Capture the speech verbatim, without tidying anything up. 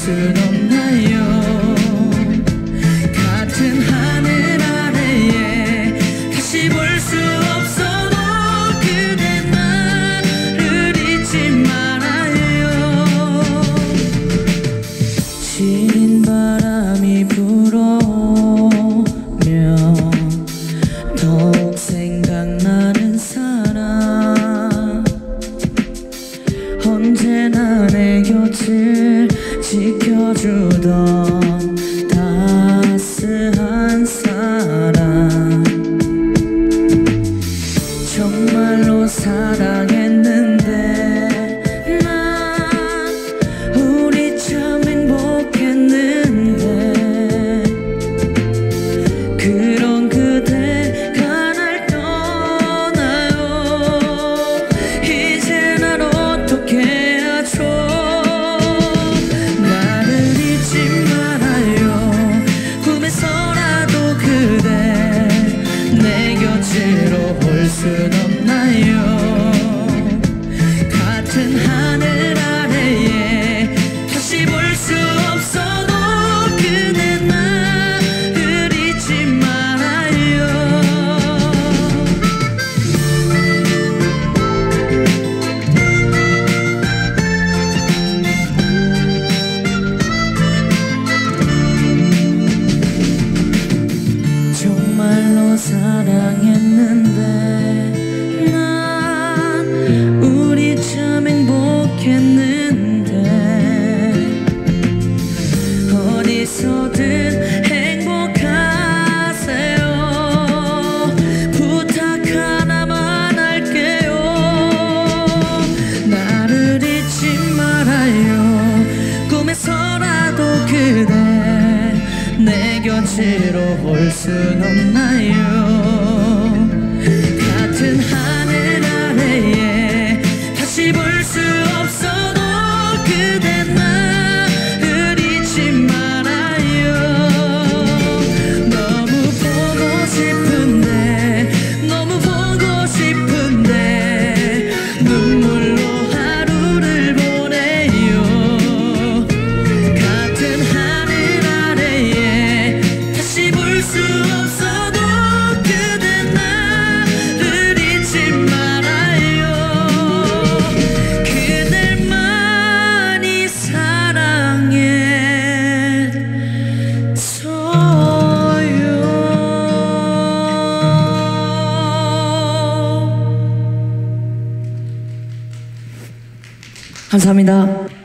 순 없나요? 같은 하늘 아래에 다시 볼 수 없어도 그대 나를 잊지 말아요. 진 바람이 불어오면 더욱 생각나는 사람, 언제나 내 곁을 지켜주던 따스한 사람. 정말로 사랑했는데 난 우리 참 행복했는데 그런 그대가 날 떠나요. 이제 날 어떻게 하죠? 나를 잊지 말아요. 꿈에서라도 그대 내 곁으로 올 순 없나요? 같은 하늘 아래에 다시 볼 수 없어도 그대 나를 잊지 말아요. 정말로 사랑했는데 난 우리 참 행복했는데 어디서든 행복하세요. 부탁 하나만 할게요. 나를 잊지 말아요. 꿈에서라도 그대 내 곁으로 올 순 없나요? 같은 하늘 아래에 다시 볼 수 없어도 그대 나를 잊지 말아요. 너무 보고 싶은데 너무 보고 싶은데 눈물로 하루를 보내요. 같은 하늘 아래에 다시 볼 수 없어도 그대 나를 잊지 말아요. 그댈만이 사랑했어요. 감사합니다.